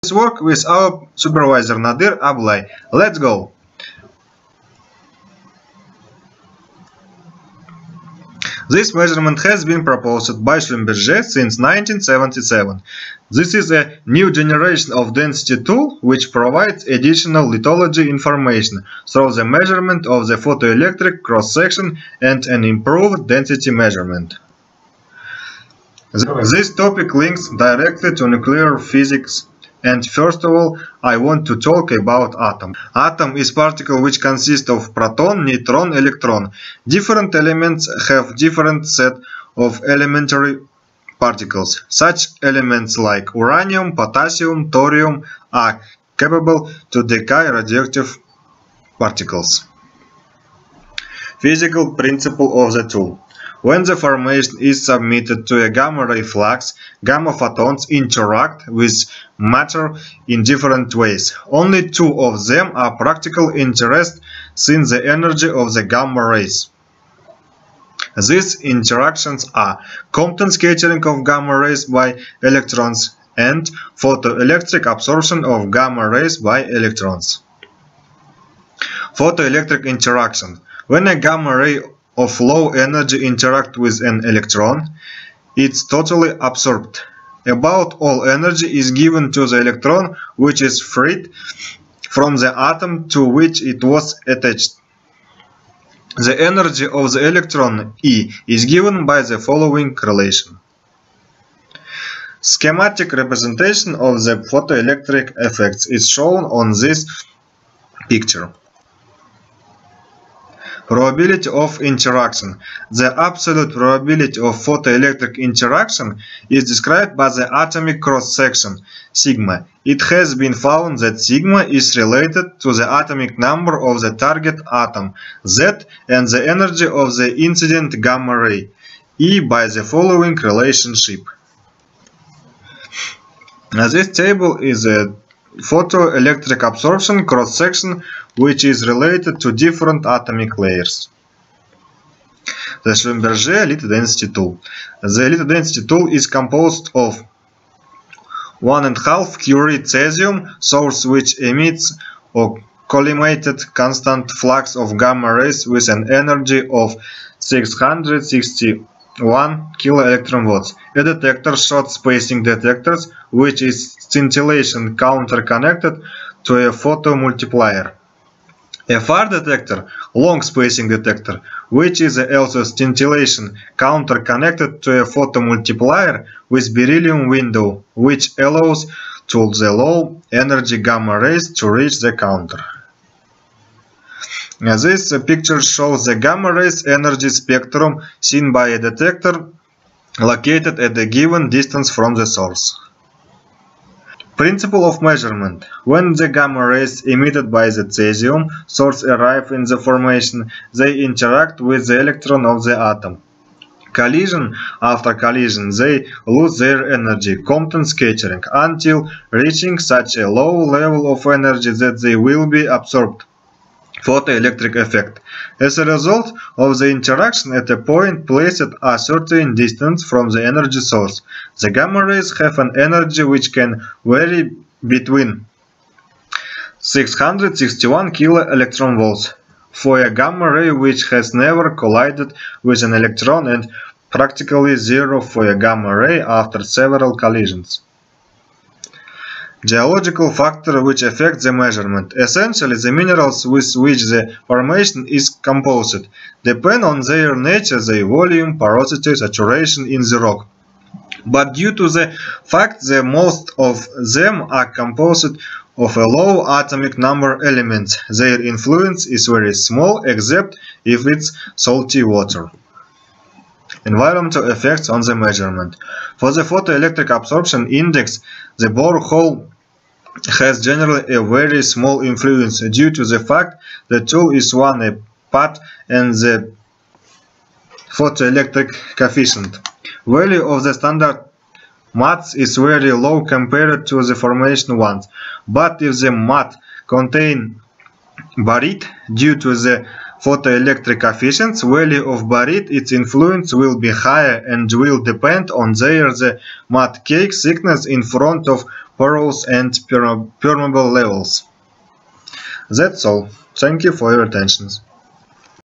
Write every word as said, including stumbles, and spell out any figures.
work with our supervisor Nadir Ablay. Let's go! This measurement has been proposed by Schlumberger since nineteen seventy-seven. This is a new generation of density tool which provides additional lithology information through the measurement of the photoelectric cross-section and an improved density measurement. This topic links directly to nuclear physics. And first of all, I want to talk about atom. Atom is particle which consists of proton, neutron, electron. Different elements have different set of elementary particles. Such elements like uranium, potassium, thorium are capable to decay radioactive particles. Physical principle of the tool. When the formation is submitted to a gamma-ray flux, gamma photons interact with matter in different ways. Only two of them are practical interest since the energy of the gamma rays. These interactions are Compton scattering of gamma rays by electrons and photoelectric absorption of gamma rays by electrons. Photoelectric interaction. When a gamma ray of low energy interact with an electron, it's totally absorbed. About all energy is given to the electron, which is freed from the atom to which it was attached. The energy of the electron E is given by the following relation. Schematic representation of the photoelectric effects is shown on this picture. Probability of interaction. The absolute probability of photoelectric interaction is described by the atomic cross-section, sigma. It has been found that sigma is related to the atomic number of the target atom, Z, and the energy of the incident gamma ray, E, by the following relationship. Now, this table is a photoelectric absorption cross-section which is related to different atomic layers. The Schlumberger litho density tool. The litho density tool is composed of one and a half Curie cesium source which emits a collimated constant flux of gamma rays with an energy of six hundred sixty-one kilo electron volts. A detector, short spacing detectors, which is scintillation counter connected to a photomultiplier. A far detector, long spacing detector, which is also scintillation counter connected to a photomultiplier with beryllium window, which allows to the low energy gamma rays to reach the counter. Now, this picture shows the gamma rays energy spectrum seen by a detector located at a given distance from the source. Principle of measurement. When the gamma rays emitted by the cesium source arrive in the formation, they interact with the electron of the atom. Collision after collision, they lose their energy, Compton scattering, until reaching such a low level of energy that they will be absorbed. Photoelectric effect. As a result of the interaction at a point placed at a certain distance from the energy source, the gamma rays have an energy which can vary between six hundred sixty-one kilo electron volts for a gamma ray which has never collided with an electron and practically zero for a gamma ray after several collisions. Geological factor which affect the measurement. Essentially, the minerals with which the formation is composed depend on their nature, their volume, porosity, saturation in the rock. But due to the fact that most of them are composed of a low atomic number elements, their influence is very small except if it's salty water. Environmental effects on the measurement. For the photoelectric absorption index, the borehole has generally a very small influence due to the fact the tool is one a path and the photoelectric coefficient. Value of the standard mass is very low compared to the formation ones, but if the mass contain barite due to the photoelectric coefficients, value of barite, its influence will be higher and will depend on their the matte cake thickness in front of porous and permeable levels. That's all. Thank you for your attention.